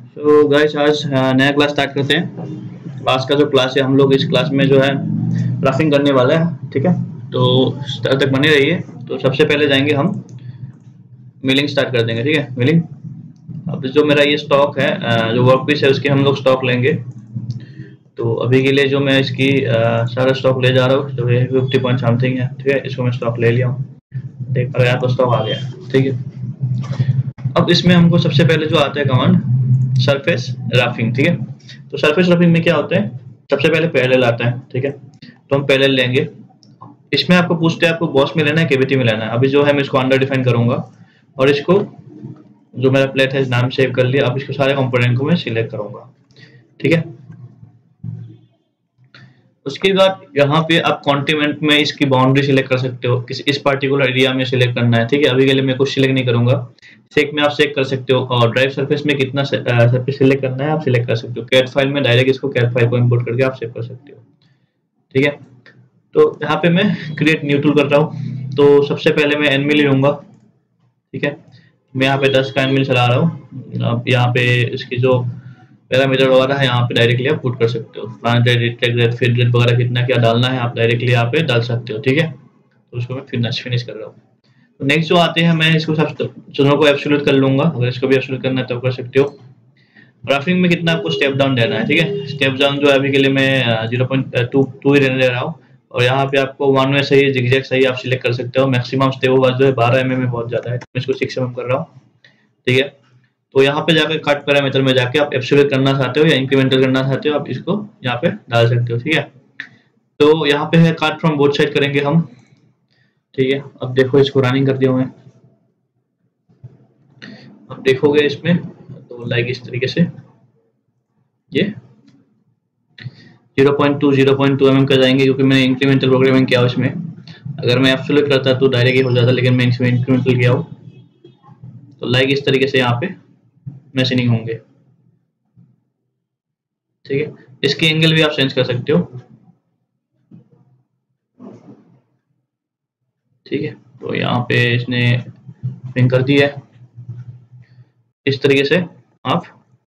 तो गाइस आज नया क्लास स्टार्ट करते हैं। आज का जो क्लास है हम लोग इस क्लास में जो है रफिंग करने वाला है, ठीक है। तो तब तक बने रहिए। तो सबसे पहले जाएंगे हम मिलिंग स्टार्ट कर देंगे, ठीक है। मिलिंग, अब जो मेरा ये स्टॉक है, जो वर्क पीस है उसके हम लोग स्टॉक लेंगे। तो अभी के लिए जो मैं इसकी सारा स्टॉक ले जा रहा हूँ, जो है 50 पॉइंट समथिंग है, ठीक है। इसको मैं स्टॉक ले लिया हूँ, देख पा रहे हैं, यहाँ पर स्टॉक आ गया, ठीक है। अब इसमें हमको सबसे पहले जो आता है कमांड सरफेस रफिंग, ठीक है। तो सरफेस रफिंग में क्या होता है, सबसे पहले पैरेलल आता है, ठीक है। तो हम पैरेलल लेंगे। इसमें आपको पूछते हैं आपको बॉस में लेना है केवीटी में लेना है। अभी जो है मैं इसको अंडर डिफाइन करूंगा और इसको जो मेरा प्लेट है नाम सेव कर लिया। अब इसको सारे कंपोनेंट को मैं सिलेक्ट करूंगा, ठीक है। उसके बाद यहाँ पे आप कॉन्टिनेंट में इसकी बाउंड्री सिलेक्ट कर सकते हो, किसी इस पार्टिकुलर एरिया में सिलेक्ट करना है, ठीक है। अभी के लिए मैं कुछ सिलेक्ट नहीं करूंगा। सेक में आप सेक कर सकते हो और ड्राइव सरफेस में कितना सरफेस सिलेक्ट करना है आप सिलेक्ट कर सकते हो। कैट फाइल में डायरेक्ट इसको कैट फाइल को इंपोर्ट करके आप सेव कर सकते हो, ठीक है। तो यहाँ पे मैं क्रिएट न्यू टूल कर रहा हूँ। तो सबसे पहले मैं एनमिल लूंगा, ठीक है। मैं यहाँ पे 10 का एनमिल चला रहा हूँ। अब यहाँ पे इसकी जो पैरामीटर वगैरह है यहाँ पे डायरेक्टली आप पुट कर सकते हो। Plant rate, take rate, feed rate वगैरह कितना क्या डालना है आप डायरेक्टली यहाँ पे डाल सकते हो, ठीक है। तो उसको मैं फिनिश कर रहा हूँ। तो नेक्स्ट जो आते हैं, मैं इसको सब दोनों को एब्सोल्यूट कर लूंगा। अगर इसको भी एब्सोल्यूट करना है तो कर सकते हो। ग्राफिंग में कितना आपको स्टेप डाउन देना है, ठीक है। स्टेप डाउन जो है अभी के लिए मैं 0.2 ही रहने दे रहा हूँ। और यहाँ पे आपको 1 में सही, जिगजैग सही आप सिलेक्ट कर सकते हो। मैक्सिमम स्टेप जो है 12 mm में बहुत ज्यादा है, मैं इसको 6 mm कर रहा हूँ, ठीक है। तो यहाँ पे जाकर कट पैरामीटर में जाके आप एब्सोल्यूट करना चाहते हो या इंक्रीमेंटल करना चाहते हो, आप इसको यहाँ पे डाल सकते हो, ठीक है। तो यहाँ पे है कट फ्रॉम बोथ साइड करेंगे हम, ठीक है। अब देखो इसको रनिंग कर दिया मैं। अब देखोगे इसमें तो लाइक इस तरीके से ये 0.2 mm का जाएंगे, क्योंकि मैंने इंक्रीमेंटल प्रोग्रामिंग किया उसमें। अगर मैं एब्सोल्यूट करता तो डायरेक्ट ही हो जाता, लेकिन मैं इसमें इंक्रीमेंटल किया हूँ। तो लाइक इस तरीके से यहाँ पे मैशिंग होंगे, ठीक है। इसकी एंगल भी आप चेंज कर सकते हो, ठीक है। तो यहाँ पे इसने पिन कर दी है। इस तरीके से आप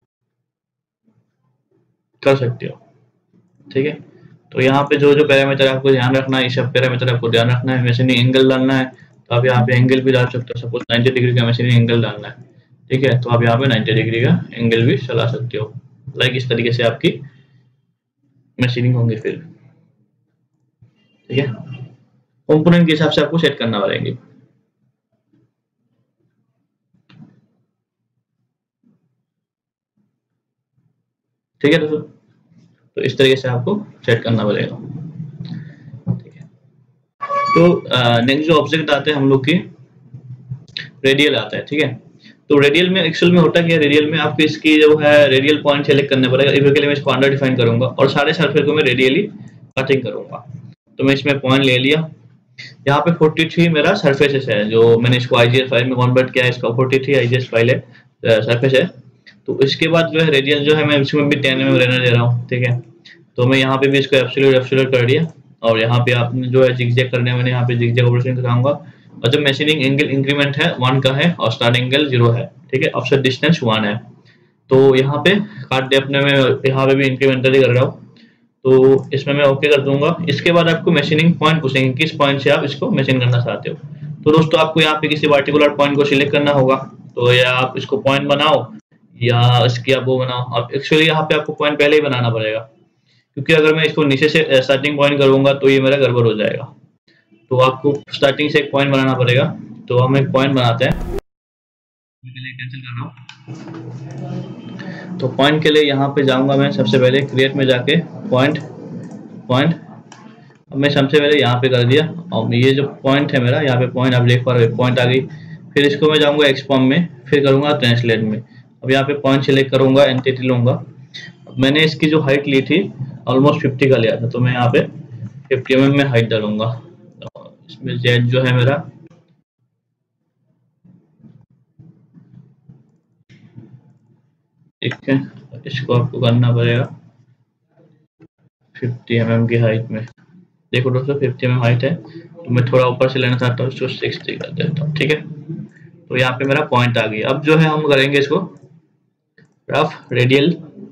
कर सकते हो, ठीक है। तो यहाँ पे जो जो पैरामीटर आपको ध्यान रखना है, ये सब पैरामीटर आपको ध्यान रखना है। मैशिंग एंगल डालना है तो आप यहाँ पे एंगल भी डाल सकते हो। सपोज 90 डिग्री का मैशिंग एंगल डालना है, ठीक है। तो आप यहाँ पे 90 डिग्री का एंगल भी चला सकते हो। लाइक इस तरीके से आपकी मैशिंग होंगी फिर, ठीक है। कंपोनेंट के हिसाब से आपको सेट करना पड़ेंगे, ठीक है दोस्तों। तो इस तरीके से आपको सेट करना पड़ेगा, ठीक है। तो नेक्स्ट जो ऑब्जेक्ट आते हैं हम लोग की रेडियल आता है, ठीक है। तो रेडियल में एक्चुअल में होता क्या है, रेडियल में आपको इसकी जो है रेडियल पॉइंट सेलेक्ट करना पड़ेगा। इस के लिए मैं इसको अंडर डिफाइन करूंगा और सारे सरफेस को मैं रेडियली कटिंग करूंगा। तो मैं इसमें पॉइंट ले लिया। यहाँ पे 43 मेरा सरफेसेस है, जो मैंने इसको आईजीएस फाइल में कन्वर्ट किया है। इसका 43 आईजीएस फाइल है, सरफेस है। तो इसके बाद जो है रेडियस जो है मैं इसमें भी 10 mm रहने दे रहा हूँ, ठीक है। तो मैं यहाँ पे भी इसको एब्सोल्यूट कर दिया। और यहाँ पे आपने जो है जिगजैग करने मैंने यहाँ पे जिगजैग ऑपरेशन कराऊंगा। और जब मैशिंग एंगल इंक्रीमेंट है 1 का है और स्टार्ट एंगल 0 है, ठीक है। ऑफसेट डिस्टेंस 1 है। तो यहाँ पे काट डेप्थ में मैं यहाँ पे भी इंक्रीमेंटली कर रहा हूँ। तो इसमें मैं ओके कर दूंगा। इसके बाद आपको मैशिंग पॉइंट पूछेंगे, किस पॉइंट से आप इसको मैशिंग करना चाहते हो। तो दोस्तों आपको यहाँ पे किसी पार्टिकुलर पॉइंट को सिलेक्ट करना होगा। तो या आप इसको पॉइंट बनाओ या इसकी आप वो बनाओ। अब एक्चुअली यहाँ पे आपको पॉइंट पहले ही बनाना पड़ेगा, क्योंकि अगर मैं इसको नीचे से स्टार्टिंग पॉइंट करूंगा तो ये मेरा गड़बड़ हो जाएगा। तो आपको स्टार्टिंग से एक पॉइंट बनाना पड़ेगा। तो हम एक पॉइंट बनाते हैं, कैंसिल कर रहा हूँ। तो पॉइंट के लिए यहाँ पे जाऊंगा मैं सबसे पहले क्रिएट में जाके पॉइंट। अब मैं सबसे पहले यहाँ पे कर दिया और ये जो पॉइंट है मेरा यहाँ पे पॉइंट आप देख पा रहे हो, पॉइंट आ गई। फिर इसको मैं जाऊंगा एक्सपॉम में, फिर करूंगा ट्रांसलेट में। अब यहाँ पे पॉइंट सिलेक्ट करूंगा, एंटिटी लूंगा। मैंने इसकी जो हाइट ली थी ऑलमोस्ट 50 का लिया था, तो मैं यहाँ पे 50 mm में हाइट डालूंगा। इसमें जेड जो है मेरा ठीक है, इसको आपको करना पड़ेगा 50 mm की हाइट में। देखो दोस्तों 50 mm हाइट है, तो मैं थोड़ा ऊपर से लेना चाहता हूँ, इसको 60 कर देता हूँ, ठीक है। तो यहाँ पे मेरा पॉइंट आ गया। अब जो है हम करेंगे इसको रफ रेडियल।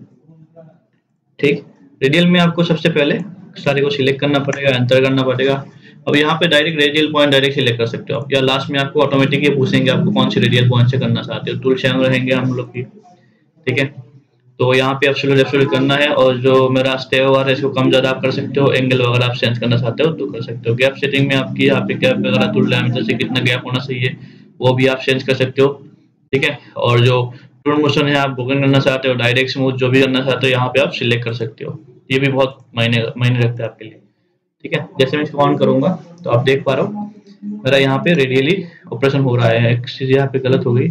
ठीक, रेडियल में आपको सबसे पहले सारे को सिलेक्ट करना पड़ेगा, एंटर करना पड़ेगा। अब यहाँ पे direct radial point direct select कर सकते हो आप, या लास्ट में आपको ऑटोमेटिक ये पूछेंगे आपको कौन सी रेडियल पॉइंट से करना चाहते हो। टूल चैनल रहेंगे हम लोग की, ठीक है। तो यहाँ पे एब्सोल्यूट करना है, और जो मेरा स्टे ओवर है इसको कम ज्यादा आप कर सकते हो। एंगल वगैरह आप चेंज करना चाहते हो तो कर सकते हो। गैप सेटिंग में आपकी यहाँ पे गैप वगैरह टूल डायमीटर से कितना गैप होना चाहिए वो भी आप चेंज कर सकते हो, ठीक है। और जो टूल मोशन है आप बुकिंग करना चाहते हो, डायरेक्ट स्मूथ जो भी करना चाहते हो यहाँ पे आप सिलेक्ट कर सकते हो। ये भी बहुत मायने रखता है आपके लिए, ठीक है। जैसे मैं इसको ऑन करूंगा तो आप देख पा रहे हो मेरा यहाँ पे रेडियली ऑपरेशन हो रहा है। एक चीज यहाँ पे गलत हो गई,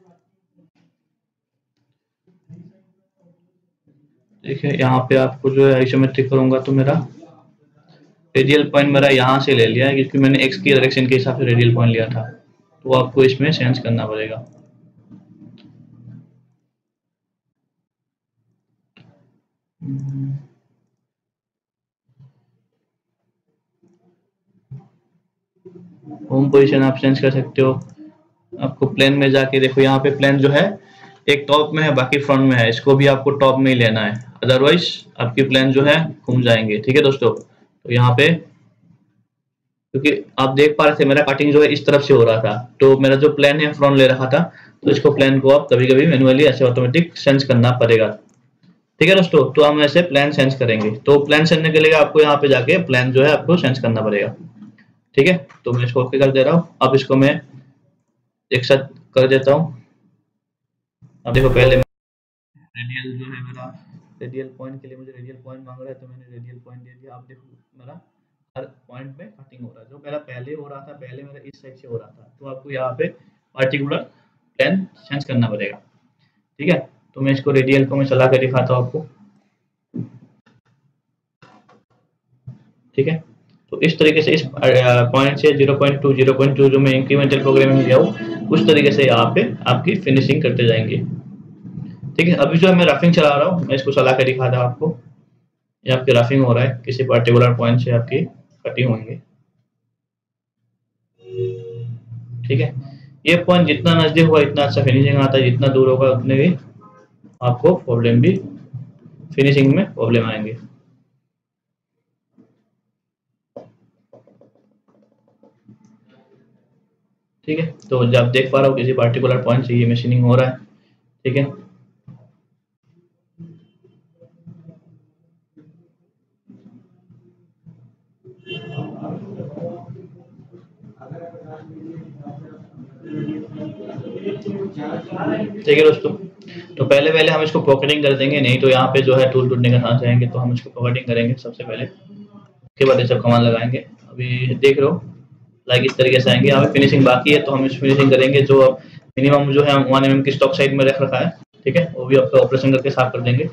देखिए यहाँ पे आपको जो है आइसोमेट्रिक करूंगा तो मेरा रेडियल पॉइंट मेरा यहाँ से ले लिया है, क्योंकि मैंने एक्स की डायरेक्शन के हिसाब से रेडियल पॉइंट लिया था। तो आपको इसमें चेंज करना पड़ेगा। होम पोजीशन आप चेंज कर सकते हो। आपको प्लेन में जाके देखो, यहाँ पे प्लेन जो है एक टॉप में है बाकी फ्रंट में है, इसको भी आपको टॉप में ही लेना है, अदरवाइज आपकी प्लेन जो है घूम जाएंगे, ठीक है दोस्तों। तो यहाँ पे क्योंकि आप देख पा रहे थे मेरा कटिंग जो है इस तरफ से हो रहा था, तो मेरा जो प्लेन है फ्रंट ले रखा था, तो इसको प्लेन को आप कभी कभी मैनुअली ऐसे ऑटोमेटिक चेंज करना पड़ेगा, ठीक है दोस्तों। तो हम ऐसे प्लेन चेंज करेंगे, तो प्लेन चेंज करने के लिए आपको यहाँ पे जाके प्लेन जो है आपको चेंज करना पड़ेगा, ठीक है। तो मैं इसको ओके कर दे रहा हूँ। अब इसको मैं एक साथ कर देता हूँ। अब देखो पहले रेडियल जो है मेरा, रेडियल पॉइंट के लिए मुझे रेडियल पॉइंट मांग रहा है, तो मैंने रेडियल पॉइंट दे दिया। आप देखो मेरा हर पॉइंट में कटिंग हो रहा है। जो मेरा पहले हो रहा था, पहले मेरा इस साइड से हो रहा था, तो आपको यहाँ पे पार्टिकुलर प्लेन चेंज करना पड़ेगा, ठीक है। तो मैं इसको रेडियल को मैं चला के दिखाता हूँ आपको, ठीक है। तो इस तरीके से इस पॉइंट से 0.2 जो मैं इंक्रीमेंटल प्रोग्रामिंग लिया हूँ उस तरीके से यहाँ पे आपकी फिनिशिंग करते जाएंगे, ठीक है। अभी जो है मैं रफिंग चला रहा हूँ, मैं इसको चला के दिखाता हूँ आपको। ये आपकी रफिंग हो रहा है, किसी पर्टिकुलर पॉइंट से आपकी कटिंग होंगे, ठीक है। ये पॉइंट जितना नजदीक होगा इतना अच्छा फिनिशिंग आता है, जितना दूर होगा उतने भी आपको प्रॉब्लम भी, फिनिशिंग में प्रॉब्लम आएंगे, ठीक है। तो जब देख पा रहा हूँ किसी पर्टिकुलर पॉइंट से ये मशीनिंग हो रहा है, ठीक है। ठीक है दोस्तों, तो पहले पहले हम इसको पॉकेटिंग कर देंगे, नहीं तो यहाँ पे जो है टूल टूटने का चांस रहेंगे, तो हम इसको पॉकेटिंग करेंगे सबसे पहले, उसके बाद ये सब कमाल लगाएंगे। अभी देख रहे हो लाइक इस तरीके से आएंगे। यहाँ पे फिनिशिंग बाकी है, तो हम इस फिनिशिंग करेंगे जो मिनिमम जो है 1 mm की स्टॉक साइड में रख रखा है, ठीक है। वो भी आपका ऑपरेशन करके साफ कर देंगे,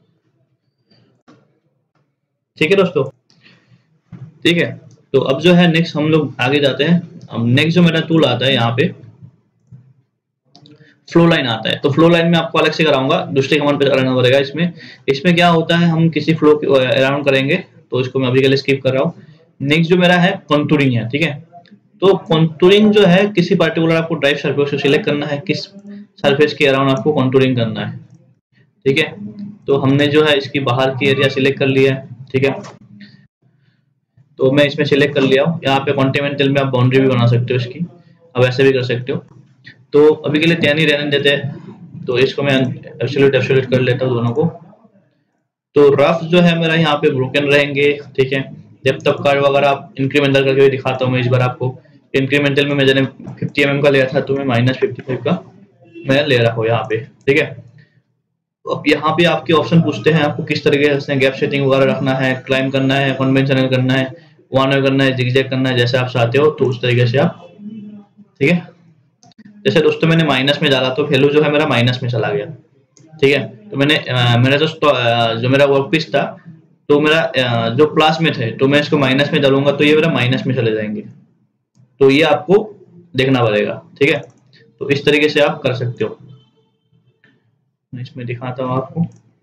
ठीक है दोस्तों, ठीक है। तो अब जो है नेक्स्ट हम लोग आगे जाते हैं। अब नेक्स्ट जो मेरा टूल आता है यहाँ पे फ्लो लाइन आता है, तो फ्लो लाइन में आपको अलग से कराऊंगा, दूसरे कमांड पे कराना पड़ेगा। इसमें इसमें क्या होता है, हम किसी फ्लो अराउंड करेंगे, तो इसको मैं अभी के लिए स्किप कर रहा हूँ। नेक्स्ट जो मेरा है कॉन्टूरिंग है, ठीक है। तो कॉन्टूरिंग जो है किसी पर्टिकुलर आपको ड्राइव सरफेस को सिलेक्ट करना है, किस सरफेस के अराउंड आपको कॉन्टूरिंग करना है, ठीक है। तो हमने जो है इसकी बाहर की एरिया सिलेक्ट कर लिया है, ठीक है। तो मैं इसमें सिलेक्ट कर लिया हूँ। यहाँ पे कॉन्टिनेंटल में आप बाउंड्री भी बना सकते हो इसकी, अब ऐसे भी कर सकते हो। तो अभी के लिए 10 ही रहने देते हैं, तो इसको मैं एब्सोल्यूट कर लेता हूँ दोनों को। तो रफ जो है मेरा यहाँ पे ब्रोकन रहेंगे, ठीक है। जब तक कार्ड वगैरह आप इंक्रीमेंटल करके भी दिखाता हूँ मैं इस बार आपको। इंक्रीमेंटल में मैंने 50 mm का लिया था, तो मैं -55 का मैं ले रहा हूँ यहाँ पे, ठीक है। तो अब यहाँ पे आपके ऑप्शन पूछते हैं आपको किस तरीके से गैप सेटिंग वगैरह रखना है, क्लाइम करना है, कन्वेंशनल करना है, वन वे करना है, जिगजैग करना है, जैसे आप चाहते हो तो उस तरीके से आप, ठीक है। जैसे दोस्तों मैंने माइनस में डाला तो वैल्यू जो है मेरा माइनस में चला गया, ठीक है। तो मैंने मेरा जो मेरा वर्क पीस था, तो मेरा जो प्लस में थे, तो मैं इसको माइनस में डालूंगा तो ये मेरा माइनस में चले जाएंगे, तो ये आपको देखना पड़ेगा, ठीक है। तो इस तरीके से आप कर सकते हो। मैं इसमें दिखाता हूँ आपको।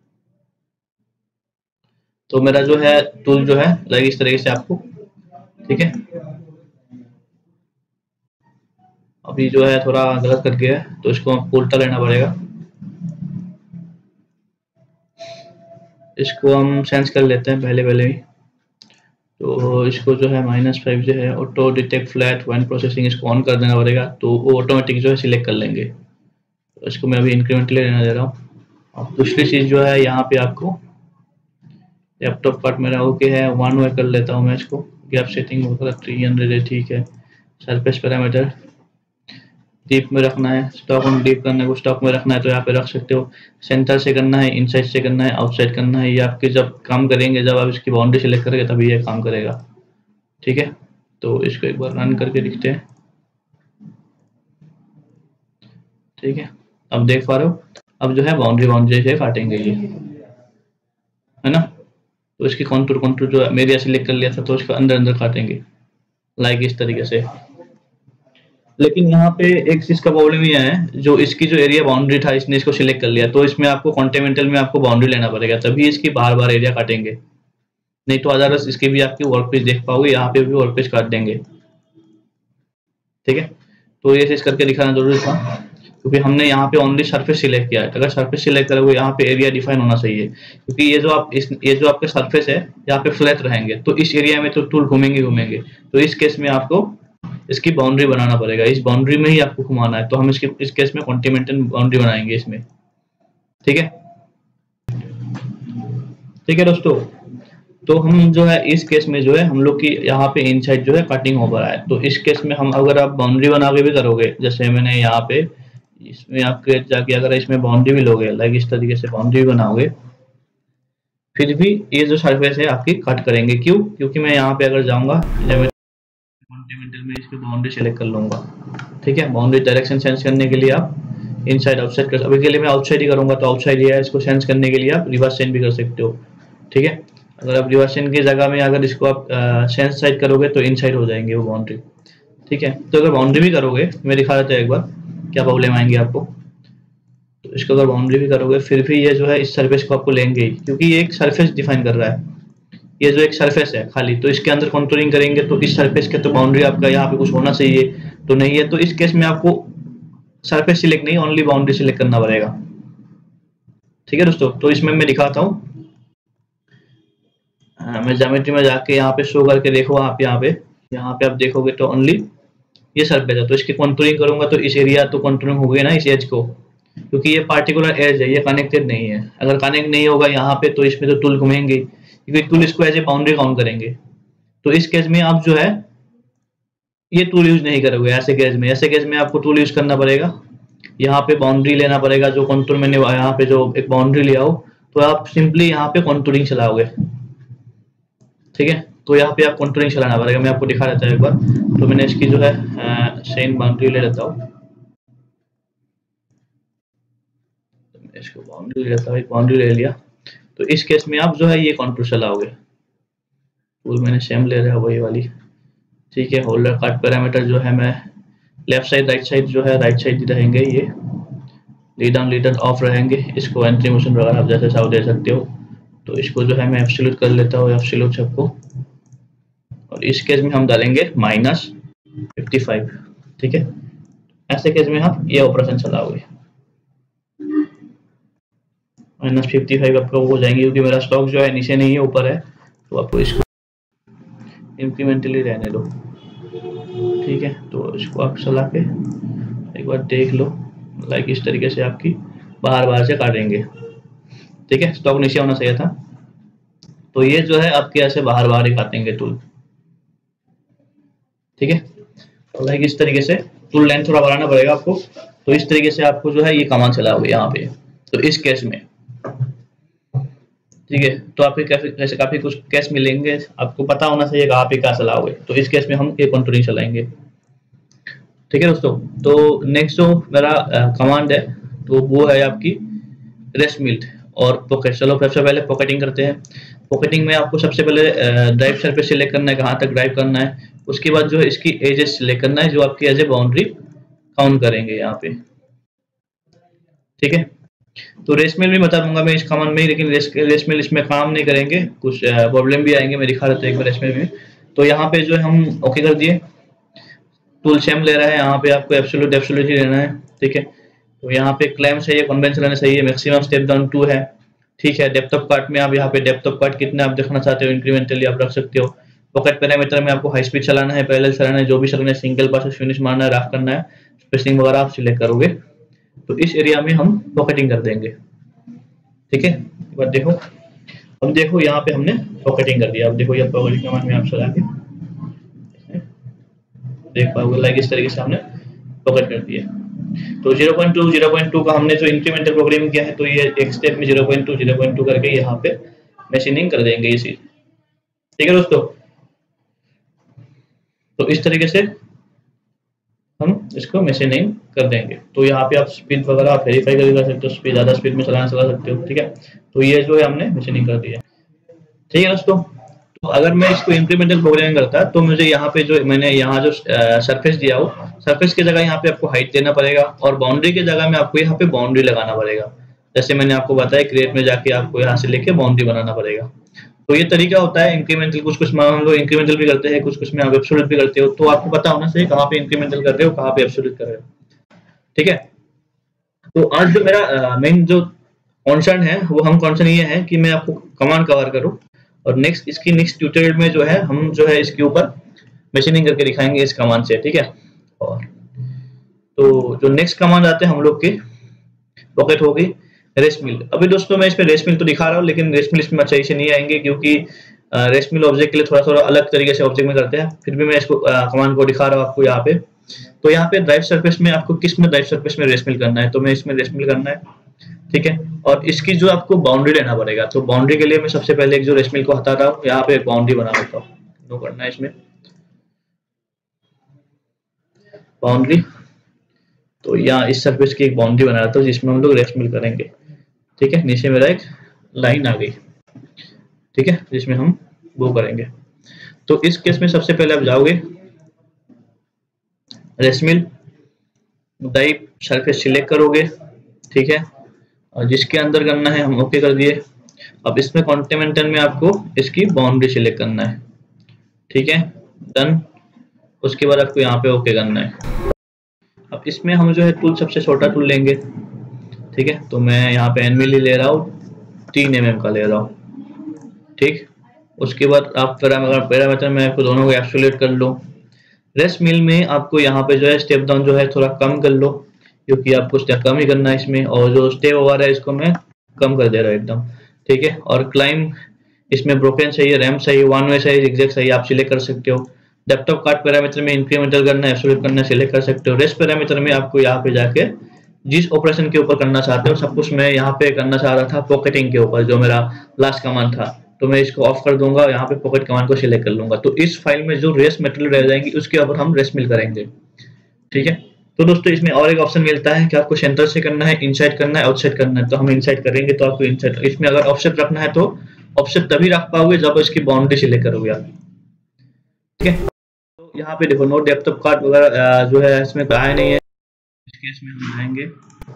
तो मेरा जो है टूल जो है लाइक इस तरीके से आपको, ठीक है। अभी जो है थोड़ा गलत कर गया है, तो इसको आपको उल्टा लेना पड़ेगा। इसको हम सेंस कर लेते हैं पहले ही। तो इसको जो है -5 जो है auto detect flat when processing, इसको ऑन कर देना पड़ेगा, तो वो ऑटोमेटिक जो है सिलेक्ट कर लेंगे। तो इसको मैं अभी इंक्रीमेंटली रहने दे रहा हूँ। अब दूसरी चीज़ जो है यहाँ पे आपको लैपटॉप पार्ट मेरा ओके है, 1 वे कर लेता हूँ मैं इसको। गैप सेटिंग वगैरह 300 है, ठीक है। सरफेस पैरामीटर डीप में रखना है, स्टॉक में डीप करना है, स्टॉक में रखना है तो यहाँ पे रख सकते हो। सेंटर से करना है, इनसाइड से करना है, आउटसाइड करना है, ये आपके जब काम करेंगे, जब आप इसकी बाउंड्री सेलेक्ट करेंगे तभी ये काम करेगा, ठीक है। तो इसको एक बार रन करके दिखते हैं, ठीक है। अब देख पा रहे हो, अब जो है बाउंड्री से काटेंगे ये, है ना। तो इसकी कॉन्टूर जो मेरे सिलेक्ट कर लिया था तो इसका अंदर काटेंगे लाइक इस तरीके से। लेकिन यहाँ पे एक चीज का प्रॉब्लम ये है, जो इसकी जो एरिया बाउंड्री था इसने इसको सिलेक्ट कर लिया, तो इसमें आपको कॉन्टिनेंटल में आपको बाउंड्री लेना पड़ेगा, तभी इसकी बार एरिया काटेंगे। नहीं तो अदरवाइज इसकी भी आपकी वर्क पेज देख पाओगे, यहाँ पे भी वर्क पेज काट देंगे, ठीक है। तो ये चीज करके दिखाना जरूरी था, क्योंकि हमने यहाँ पे ओनली सरफेस सिलेक्ट किया है। अगर सरफेस सिलेक्ट करोगे यहाँ पे एरिया डिफाइन होना चाहिए, क्योंकि ये जो आपके सरफेस है यहाँ पे फ्लैट रहेंगे, तो इस एरिया में तो टूल घूमेंगे। तो इस केस में आपको इसकी बाउंड्री बनाना पड़ेगा, इस बाउंड्री में ही आपको घुमाना है। तो हम इस केस में कॉन्टिनेंटल बाउंड्री बनाएंगे इसमें, ठीक है। ठीक है दोस्तों, तो हम जो है इस केस में जो है हम लोग की यहाँ पे इनसाइड जो है कटिंग हो रहा है। तो इस केस में हम अगर आप बाउंड्री बना के भी करोगे, जैसे मैंने यहाँ पे इसमें आपके जाके अगर इसमें बाउंड्री भी लोगे, लाइक इस तरीके से बाउंड्री भी बनाओगे, फिर भी ये जो सरफेस है आपकी कट करेंगे। क्यों? क्योंकि मैं यहाँ पे अगर जाऊंगा कॉन्टिनेंटल में इसकी बाउंड्री सेलेक्ट कर लूंगा, ठीक है। बाउंड्री डायरेक्शन चेंज करने के लिए आप इनसाइड आउटसाइड कर, अभी के लिए मैं आउटसाइड ही करूंगा, तो आउटसाइड ही है। इसको चेंज करने के लिए आप रिवर्स चेंज भी कर सकते हो, ठीक है। अगर आप रिवर्स चेंज की जगह में अगर इसको आप चेंज साइड करोगे तो इनसाइड हो जाएंगे वो बाउंड्री, ठीक है। तो अगर बाउंड्री भी करोगे, मैं दिखा देता हूँ एक बार क्या प्रॉब्लम आएंगे आपको। तो इसको अगर बाउंड्री भी करोगे फिर भी ये जो है इस सरफेस को आपको लेंगे ही, क्योंकि ये एक सरफेस डिफाइन कर रहा है। ये जो एक सरफेस है खाली, तो इसके अंदर कॉन्टूरिंग करेंगे तो इस सरफेस के तो बाउंड्री आपका यहाँ पे कुछ होना चाहिए, तो नहीं है। तो इस केस में आपको सरफेस सिलेक्ट नहीं, ओनली बाउंड्री सिलेक्ट करना पड़ेगा, ठीक है दोस्तों। तो इसमें मैं दिखाता हूँ, मैं ज्योमेट्री में जाके यहाँ पे शो करके देखो, आप यहाँ पे आप देखोगे तो ओनली ये सरफेस है। तो इसकी कॉन्टूरिंग करूंगा तो इस एरिया तो कॉन्टूरिंग हो गई ना इस एज को, क्योंकि ये पार्टिकुलर एज है, ये कनेक्टेड नहीं है। अगर कनेक्ट नहीं होगा यहाँ पे तो इसमें तो टूल घूमेंगे, क्योंकि टूल इसको एज ए बाउंड्री काउंट करेंगे। तो इस केस में आप जो है ये टूल यूज नहीं करोगे। ऐसे केस में आपको टूल यूज करना पड़ेगा, यहाँ पे बाउंड्री लेना पड़ेगा। जो कॉन्टूर मैंने यहाँ पे जो एक बाउंड्री लिया हो, तो आप सिंपली यहाँ पे कॉन्टूरिंग चलाओगे, ठीक है। तो यहाँ पे आप कॉन्टूरिंग चलाना पड़ेगा। मैं आपको दिखा देता हूँ एक बार। तो मैंने इसकी जो है सेम बाउंड्री ले लेता हूँ, इसको बाउंड्री ले लेता हूँ, एक बाउंड्री ले लिया। तो इस केस में आप जो है ये कॉन्टूर चलाओगे, टूल मैंने सेम ले रहा है वही वाली, ठीक है। होल्डर कट पैरामीटर जो है मैं लेफ्ट साइड राइट साइड जो है राइट साइड रहेंगे, ये लीडर ऑफ रहेंगे। इसको एंट्री मोशन वगैरह आप जैसे चाहो दे सकते हो। तो इसको जो है मैं एब्सोल्यूट कर लेता हूँ, एब्सोल्यूट सबको। और इस केस में हम डालेंगे -55, ठीक है। ऐसे केस में आप ये ऑपरेशन चलाओगे, -55 आपका हो जाएंगे, क्योंकि मेरा स्टॉक जो है नीचे नहीं है ऊपर है। तो आपको इसको इंक्रीमेंटली रहने दो, ठीक है। तो इसको आप चला के एक बार देख लो, लाइक इस तरीके से आपकी बाहर से काटेंगे, ठीक है। स्टॉक नीचे होना चाहिए था। तो ये जो है आपके ऐसे बाहर ही काटेंगे टूल, ठीक है। तो लाइक इस तरीके से टूल लेंथ थोड़ा बढ़ाना पड़ेगा आपको। तो इस तरीके से आपको जो है ये कमांड चलाओगे यहाँ पे। तो इस केस में, ठीक है, तो आपके कैसे काफी कुछ केस मिलेंगे, आपको पता होना चाहिए कहाँ पे क्या चलाओगे। तो इस केस में हम ये कॉन्टूरिंग चलाएंगे, ठीक है दोस्तों। तो नेक्स्ट जो मेरा कमांड है तो वो है आपकी रेस्ट मिल्ट और पॉकेट। चलो सबसे पहले पॉकेटिंग करते हैं। पॉकेटिंग में आपको सबसे पहले ड्राइव सरफेस सिलेक्ट करना है, कहाँ तक ड्राइव करना है। उसके बाद जो है इसकी एजेस सिलेक्ट करना है, जो आपकी एज ए बाउंड्री काउंट करेंगे यहाँ पे, ठीक है। तो रेसमेल भी बता दूंगा मैं इस कमांड में, लेकिन रेसमेल इसमें काम नहीं करेंगे, कुछ प्रॉब्लम भी आएंगे। मैं दिखा देता हूँ एक बार रेसमेल में। तो यहाँ पे जो है हम ओके कर दिए, टूल सेम ले रहा है, यहाँ पे आपको एब्सोल्यूट ही लेना है, ठीक है। तो यहाँ पे क्लेम चाहिए, कन्वेंशन लेना चाहिए, मैक्सिमम स्टेप डाउन 2 है। ठीक है। डेप्थ ऑफ कट में आप यहाँ पे डेप्थ ऑफ कट कितना आप देखना चाहते हो इंक्रीमेंटली आप रख सकते हो। पॉकेट पैरामीटर में आपको हाई स्पीड चलाना है, पैरेलल चलाना है, जो भी चलाना है, सिंगल पास फिनिश मारना है, रफ करना है, स्पेसिंग वगैरह आप सिलेक्ट करोगे तो इस एरिया में हम पॉकेटिंग कर देंगे। ठीक है, एक बार देखो, अब देखो यहाँ पे हमने पॉकेटिंग कर दिया। अब देखो ये पॉकेटिंग कमांड में आप चला के देख पाओगे लाइक इस तरीके से हमने पॉकेट कर दिया। तो 0.2 का हमने जो इंक्रीमेंटल प्रोग्रामिंग किया है तो ये एक स्टेप में 0.2 करके यहाँ पे मशीनिंग कर देंगे इसी। ठीक है दोस्तों, तो इस तरीके से हम इसको मशीनिंग कर देंगे। तो यहाँ पे आप स्पीड वगैरह आप वेरीफाई कर सकते हो, स्पीड ज़्यादा स्पीड में चला सकते हो। ठीक है, तो ये जो है हमने मशीनिंग कर दिया। ठीक है दोस्तों, तो अगर मैं इसको इंक्रीमेंटल प्रोग्रामिंग करता तो मुझे यहाँ पे जो मैंने यहाँ जो सरफेस दिया हो, सरफेस की जगह यहाँ पे आपको हाइट देना पड़ेगा और बाउंड्री की जगह में आपको यहाँ पे बाउंड्री लगाना पड़ेगा। जैसे मैंने आपको बताया क्रिएट में जाके आपको यहाँ से लेके बाउंड्री बनाना पड़ेगा। तो ये तरीका होता है इंक्रीमेंटल। कुछ में हम लोग इंक्रीमेंटल भी करते हैं, कुछ में आप एब्सोल्यूट भी करते हो। तो आपको पता होना चाहिए कहाँ पे इंक्रीमेंटल कर रहे हो, कहाँ पे एब्सोल्यूट कर रहे हो। ठीक है, तो आज जो मेरा मेन जो कॉन्सर्न है वो हम कॉन्सर्न ये है कि मैं आपको कमांड कवर करूं और नेक्स्ट ट्यूटोरियल में जो है हम जो है इसके ऊपर मशीनिंग करके दिखाएंगे इस कमांड से। ठीक है, और तो जो नेक्स्ट कमांड आते हैं हम लोग के पॉकेट होगी रेस्ट मिल। अभी दोस्तों मैं इसमें रेस्ट मिल तो दिखा रहा हूँ, लेकिन रेस्ट मिल इसमें अच्छे से नहीं आएंगे क्योंकि रेस्ट मिल ऑब्जेक्ट के लिए थोड़ा अलग तरीके से ऑब्जेक्ट में करते हैं। फिर भी मैं इसको कमांड को दिखा रहा हूँ आपको यहाँ पे। तो यहाँ पे ड्राइव सरफेस में आपको किस में ड्राइव सरफेस में रेस्ट मिल करना है, तो मैं इसमें रेस्ट मिल करना है। ठीक है, और इसकी जो आपको बाउंड्री लेना पड़ेगा। तो बाउंड्री के लिए मैं सबसे पहले एक जो रेस्ट मिल को हटा रहा हूँ, यहाँ पे एक बाउंड्री बना लेता हूँ। नो करना है इसमें बाउंड्री, तो यहाँ इस सरफेस की एक बाउंड्री बना लेता हूँ जिसमें हम लोग रेस्ट मिल करेंगे। ठीक है, नीचे मेरा एक लाइन आ गई। ठीक है, जिसमें हम वो करेंगे। तो इस केस में सबसे पहले आप जाओगे rest mill dive surface select करोगे। ठीक है, और जिसके अंदर करना है हम ओके कर दिए। अब इसमें कॉन्टिनेंटल में आपको इसकी बाउंड्री सिलेक्ट करना है। ठीक है, डन। उसके बाद आपको यहाँ पे ओके करना है। अब इसमें हम जो है टूल सबसे छोटा टूल लेंगे। ठीक है, तो मैं यहाँ पे एनमिली ले रहा हूँ, 3 mm का ले रहा हूँ। ठीक, उसके बाद आप पैरामीटर में आपको दोनों को एब्सोल्यूट कर लो। रेस्ट मिल में आपको यहाँ पे जो है स्टेप डाउन जो है थोड़ा कम कर लो क्योंकि आपको स्टेप कम ही करना है इसमें, और जो स्टेप ओवर है इसको मैं कम कर दे रहा हूँ एकदम। ठीक है, और क्लाइम इसमें ब्रोकन चाहिए, रैम चाहिए, वन वे चाहिए, एग्जैक्ट चाहिए, आप सिलेक्ट कर सकते हो। डेप्थ ऑफ कट पैरामीटर में इंक्रीमेंटल करना है, एब्सोल्यूट करना है, सिलेक्ट कर सकते हो। रेस्ट पैरामीटर में आपको यहाँ पे जाके जिस ऑपरेशन के ऊपर करना चाहते हो, सब कुछ मैं यहाँ पे करना चाह रहा था पॉकेटिंग के ऊपर, जो मेरा लास्ट कमांड था, तो मैं इसको ऑफ कर दूंगा और यहाँ पे पॉकेट कमांड को सिलेक्ट कर लूंगा। तो इस फाइल में जो रेस्ट मटेरियल रह जाएंगी उसके ऊपर हम रेस्ट मिल करेंगे। ठीक है, तो दोस्तों इसमें और एक ऑप्शन मिलता है कि आपको सेंटर से करना है, इनसाइड करना है, आउटसाइड करना है। तो हम इनसाइड करेंगे तो आपको इनसाइड। इसमें अगर ऑफसेट रखना है तो ऑफसेट तभी रख पाओगे जब इसकी बाउंड्री सिलेक्ट करोगे आप। ठीक है, तो यहाँ पे देखो नो डेप्थ ऑफ कट वगैरह जो है इसमें आया नहीं है। इस केस में हम आएंगे।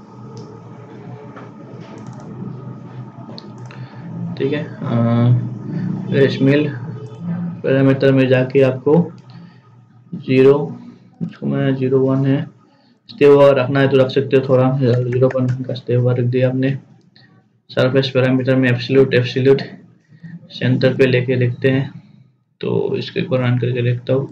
ठीक है, रेस्ट मिल पैरामीटर में जाके आपको 0, इसको मैं 0.1 है स्टेप ओवर रखना है तो रख सकते हो, थोड़ा 0.1 का स्टेप ओवर रख दिया आपने। सरफेस पैरामीटर में एब्सोल्यूट सेंटर पे लेके देखते हैं, तो इसको एक बार रन करके देखता हूँ।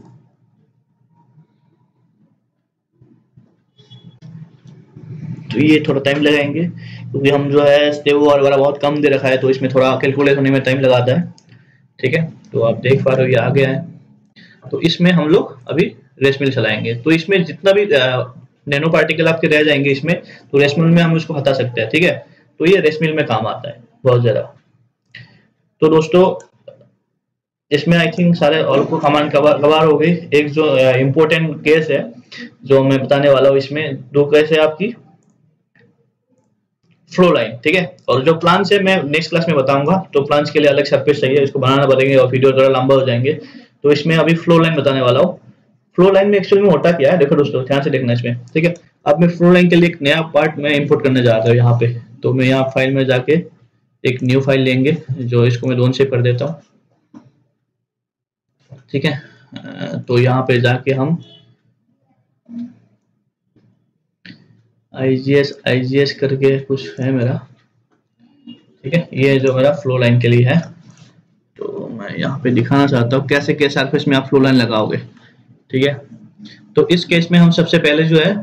तो ये थोड़ा टाइम लगाएंगे क्योंकि हम जो है स्टेप ओवर वगैरह बहुत कम दे रखा है, तो इसमें थोड़ा कैलकुलेट होने में टाइम लगाता है। ठीक है, तो आप देख पा रहे हो ये आ गया है। तो इसमें हम लोग अभी रेस्ट मिल चलाएंगे। तो इसमें जितना भी नैनो पार्टिकल आपके रह जाएंगे इसमें, तो रेस्ट मिल में हम उसको हटा सकते हैं। ठीक है, तो ये रेस्ट मिल में काम आता है बहुत ज्यादा। तो दोस्तों इसमें आई थिंक सारे और को कमांड कवर हो गई। एक जो इम्पोर्टेंट केस है जो मैं बताने वाला हूँ, इसमें 2 केस है आपकी फ्लो लाइन। ठीक है, और जो प्लान्स है मैं नेक्स्ट क्लास में बताऊंगा। तो प्लान्स के लिए अलग सरफेस चाहिए, इसको बनाना पड़ेंगे और वीडियो थोड़ा लंबा हो जाएंगे। तो इसमें अभी फ्लो लाइन बताने वाला हूँ। फ्लो लाइन में एक्चुअली में होता क्या है, देखो दोस्तों ध्यान से देखना इसमें। ठीक है, अब मैं फ्लो लाइन के लिए एक नया पार्ट मैं इंपोर्ट करने जा रहा हूँ यहाँ पे। तो मैं यहाँ फाइल में जाके एक न्यू फाइल लेंगे, जो इसको मैं 2 सेव कर देता हूँ। ठीक है, तो यहाँ पे जाके हम IGS करके कुछ है मेरा। ठीक है, ये जो मेरा फ्लो लाइन के लिए है। तो मैं यहाँ पे दिखाना चाहता हूँ कैसे के सरफेस में आप फ्लो लाइन लगाओगे। ठीक है, तो इस केस में हम सबसे पहले जो है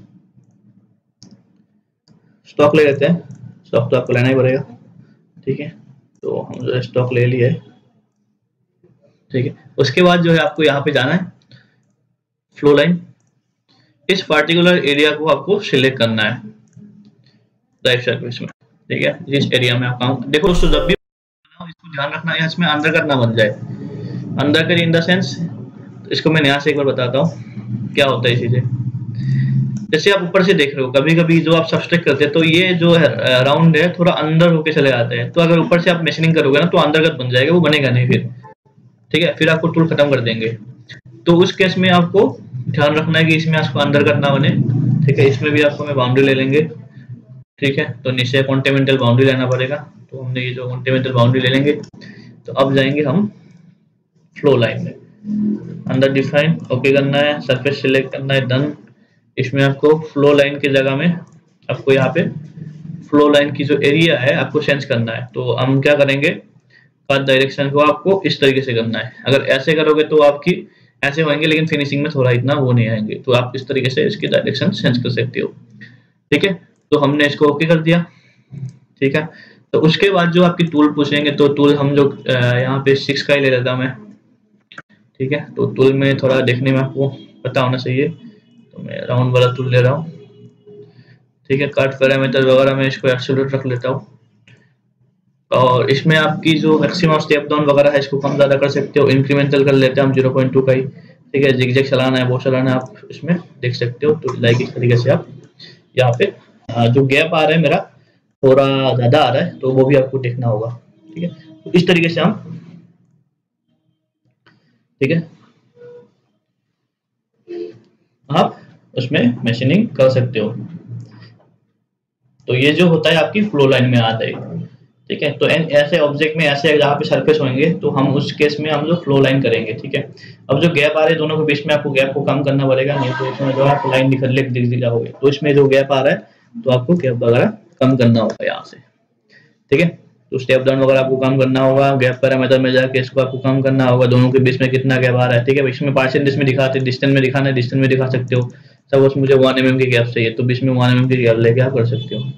स्टॉक ले लेते हैं। स्टॉक तो आपको लेना ही पड़ेगा। ठीक है, तो हम जो है स्टॉक ले लिए। ठीक है, उसके बाद जो है आपको यहाँ पे जाना है फ्लो लाइन, इस पार्टिकुलर एरिया को आपको सिलेक्ट करना है ड्राइव सरफेस में। ठीक है, जिस एरिया में आप काम देखो दोस्तों, जब भी इसको ध्यान रखना है इसमें अंडर कट ना बन जाए। Under cut in the sense, इसको मैं यहाँ से एक बार बताता हूँ क्या होता है ये चीजें। जैसे आप ऊपर से देख रहे हो, कभी कभी जो आप सब्सट्रैक्ट करते हैं तो ये जो है राउंड है थोड़ा अंदर होके चले जाते हैं, तो अगर ऊपर से आप मशीनिंग करोगे ना तो अंडर कट बन जाएगा, वो बनेगा नहीं फिर। ठीक है, फिर आपको टूल खत्म कर देंगे। तो उस केस में आपको ध्यान रखना है कि इसमें आपको अंदर कट ना बने। ठीक है, इसमें भी आपको मैं बाउंड्री ले लेंगे। ठीक है, तो नीचे कॉन्टिनेंटल बाउंड्री लेना पड़ेगा, तो हमने ये जो कॉन्टिनेंटल बाउंड्री ले लेंगे। तो अब जाएंगे हम फ्लो लाइन में, अंदर डिफाइन ओके करना है, सरफेस सिलेक्ट करना है, डन। इसमें आपको फ्लो लाइन की जगह में आपको यहाँ पे फ्लो लाइन की जो एरिया है आपको चेंज करना है। तो हम क्या करेंगे, पाथ डायरेक्शन को आपको इस तरीके से करना है। अगर ऐसे करोगे तो आपकी ऐसे होंगे, लेकिन फिनिशिंग में थोड़ा इतना वो नहीं आएंगे, तो आप इस तरीके से इसकी डायरेक्शन चेंज कर सकते हो। ठीक है, तो हमने इसको ओके कर दिया। ठीक है, तो उसके बाद जो आपकी टूल पूछेंगे, तो टूल हम जो यहाँ पे 6 का ही ले लेता हूँ मैं। ठीक है, तो टूल में थोड़ा देखने में आपको पता होना चाहिए, तो मैं राउंड वाला टूल ले रहा हूँ। ठीक है, कट पैरामीटर वगैरह मैं इसको एब्सोल्यूट रख लेता हूँ, और इसमें आपकी जो मैक्सिमम स्टेप डाउन वगैरह है इसको कम ज़्यादा कर सकते हो। इंक्रीमेंटल कर लेते हैं हम 0.2 का ही। ठीक है, जिगजैग चलाना है वो चलाना है, आप इसमें देख सकते हो। तो लाइक इस तरीके से आप यहाँ पे जो गैप आ रहा है मेरा थोड़ा ज़्यादा आ रहा है, तो वो भी आपको देखना होगा। ठीक है, तो इस तरीके से हम, ठीक है, आप उसमें मशीनिंग कर सकते हो। तो ये जो होता है आपकी फ्लो लाइन में आता है। ठीक है, तो ऐसे ऑब्जेक्ट में ऐसे जहाँ पे सरफेस होंगे तो हम उस केस में हम जो फ्लो लाइन करेंगे। ठीक है, अब जो गैप आ रहे हैं दोनों के बीच में आपको गैप को कम करना पड़ेगा, नहीं तो इसमें जो आप लाइन दिख जाओगे। तो इसमें जो गैप आ रहा है तो आपको गैप वगैरह कम करना होगा यहाँ से। ठीक है, तो स्टेप डाउन वगैरह आपको कम करना होगा, गैप पैरामीटर में जाके इसको आपको कम करना होगा, दोनों के बीच में कितना गैप आ रहा है। ठीक है, इसमें परसेंटेज में दिखाते, डिस्टेंस में दिखाना है, डिस्टेंस में दिखा सकते हो। सपोज मुझे 1 mm की गैप चाहिए, तो बीच में 1 mm की गैप लेके आप कर सकते हो।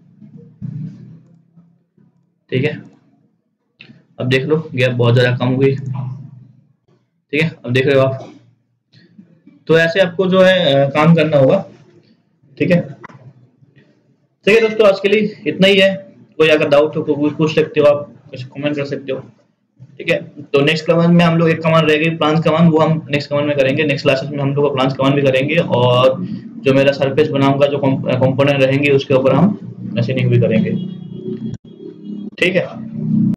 ठीक है, अब देख लो गैप बहुत ज्यादा कम हो गई। ठीक है, अब देख रहे हो आप, तो ऐसे आपको जो है काम करना होगा। ठीक है, ठीक है दोस्तों, आज के लिए इतना ही है। कोई अगर डाउट हो तो पूछ सकते हो, आप कुछ कमेंट कर सकते हो। ठीक है, तो नेक्स्ट कमांड में हम लोग एक कमांड रह गई प्लांस कमांड, वो हम नेक्स्ट कमांड में करेंगे। नेक्स्ट क्लासेस में हम लोग प्लांस कमांड भी करेंगे, और जो मेरा सरफेस बनाऊंगा जो कंपोनेंट रहेंगे उसके ऊपर हम मशीनिंग भी करेंगे। ठीक है।